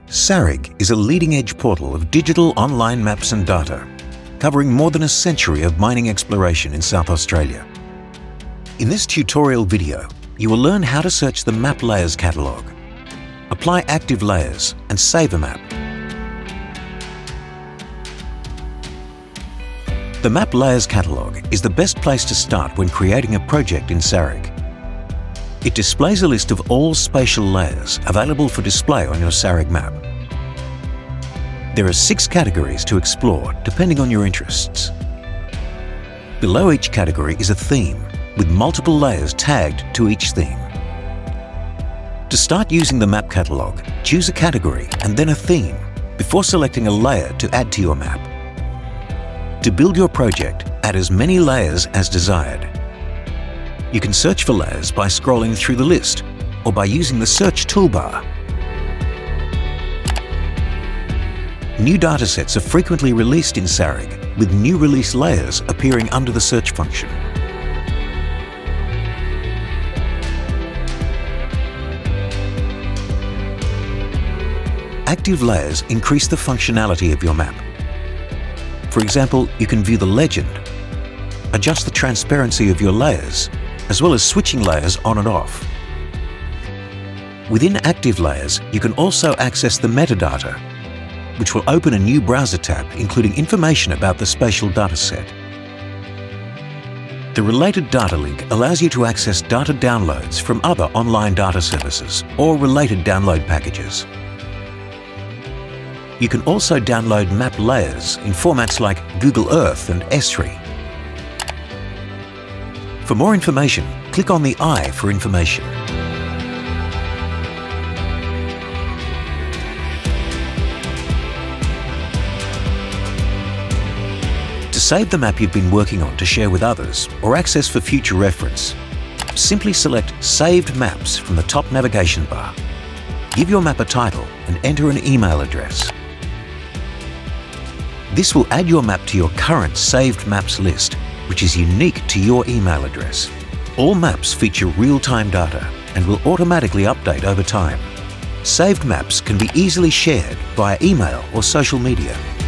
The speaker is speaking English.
SARIG is a leading-edge portal of digital online maps and data, covering more than a century of mining exploration in South Australia. In this tutorial video, you will learn how to search the Map Layers catalogue, apply active layers and save a map. The Map Layers catalogue is the best place to start when creating a project in SARIG. It displays a list of all spatial layers available for display on your SARIG map. There are 6 categories to explore depending on your interests. Below each category is a theme with multiple layers tagged to each theme. To start using the map catalogue, choose a category and then a theme before selecting a layer to add to your map. To build your project, add as many layers as desired. You can search for layers by scrolling through the list or by using the search toolbar. New datasets are frequently released in SARIG, with new release layers appearing under the search function. Active layers increase the functionality of your map. For example, you can view the legend, adjust the transparency of your layers, as well as switching layers on and off. Within active layers, you can also access the metadata, which will open a new browser tab including information about the spatial dataset. The related data link allows you to access data downloads from other online data services or related download packages. You can also download map layers in formats like Google Earth and S3. For more information, click on the I for information. To save the map you've been working on to share with others or access for future reference, simply select Saved Maps from the top navigation bar. Give your map a title and enter an email address. This will add your map to your current Saved Maps list, which is unique to your email address. All maps feature real-time data and will automatically update over time. Saved maps can be easily shared via email or social media.